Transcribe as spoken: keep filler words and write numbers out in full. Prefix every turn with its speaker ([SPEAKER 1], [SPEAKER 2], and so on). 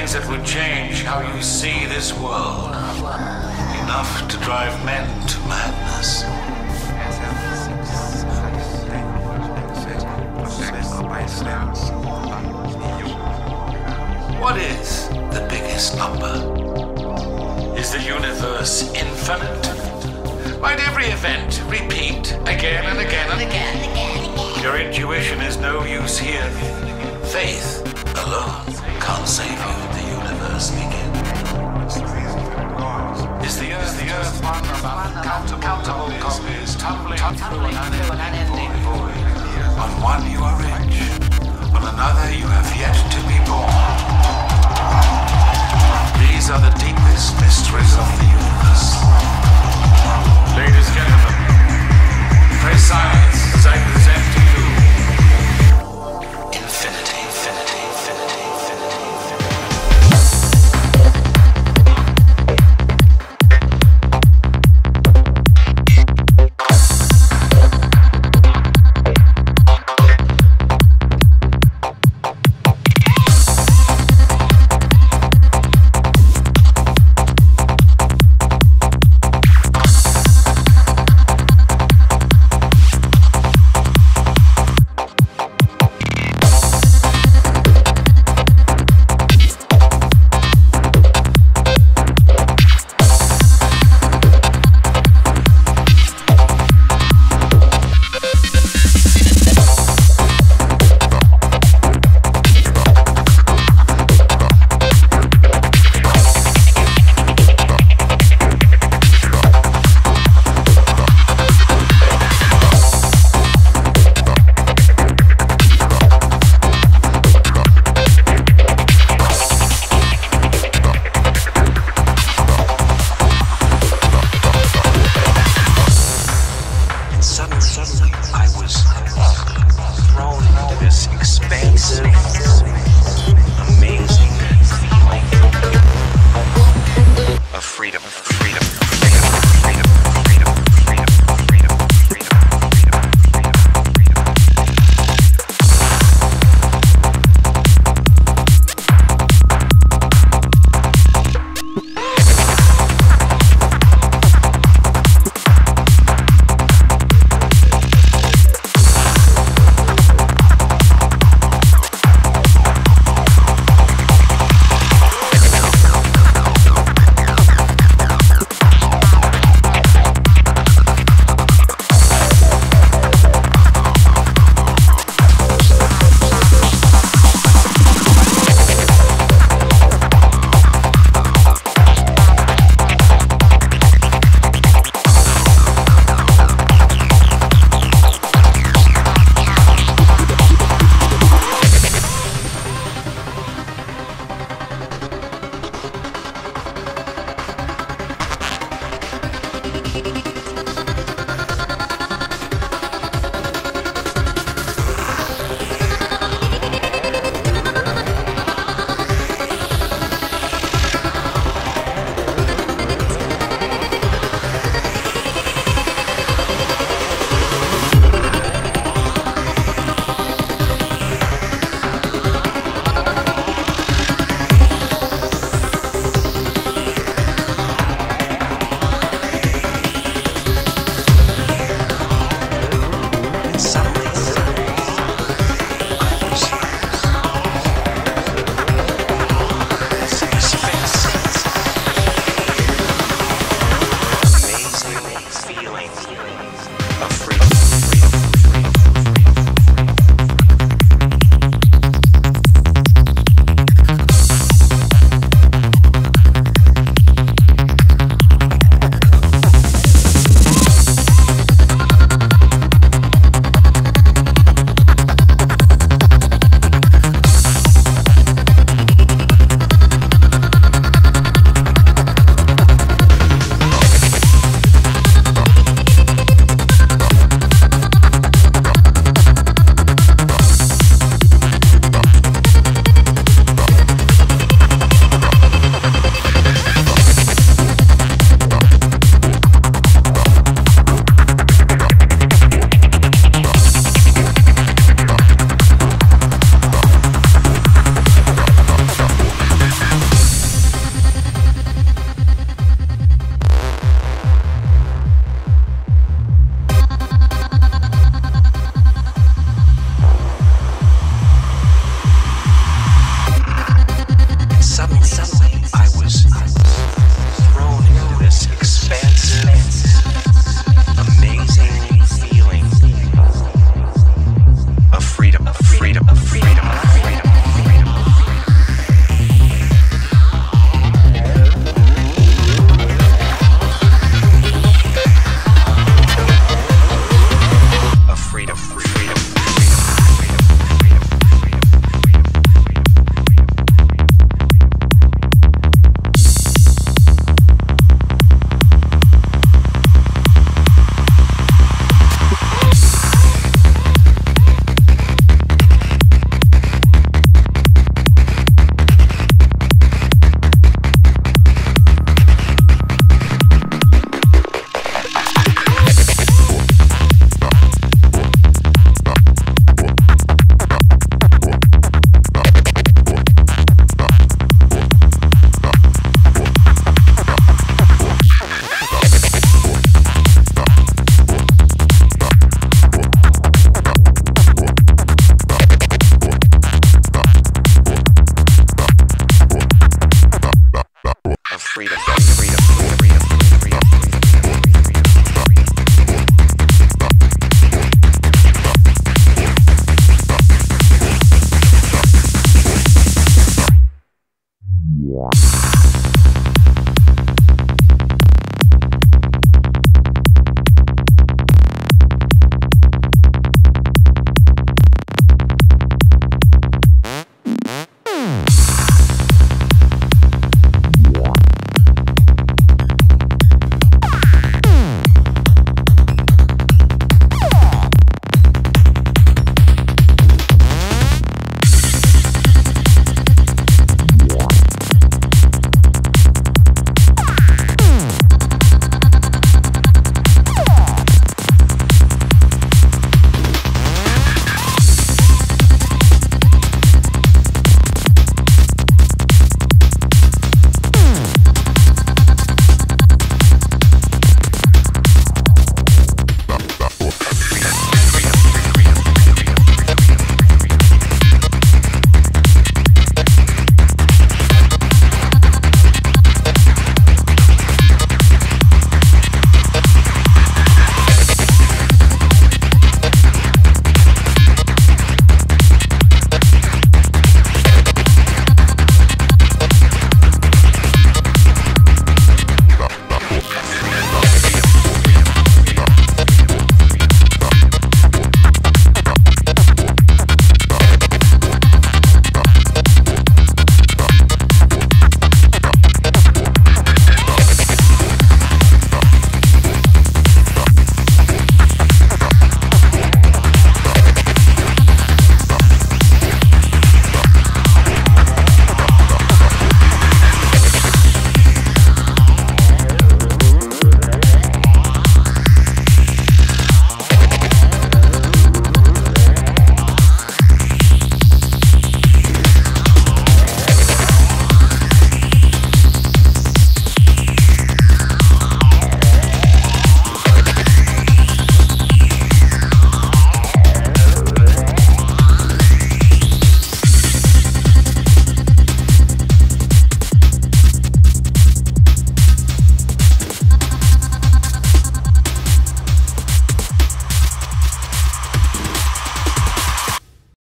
[SPEAKER 1] things that would change how you see this world. Enough to drive men to madness. What is the biggest number? Is the universe infinite? Might every event repeat again and again and again? Your intuition is no use here. Faith alone can't save you. The universe begins. Is the earth, the earth one of uncountable copies tumbling through an unending void? On one you are rich, on another you have yet to be born. These are the deepest mysteries of the universe. Ladies and gentlemen, pray silence as I present to you infinity, infinity, infinity, infinity,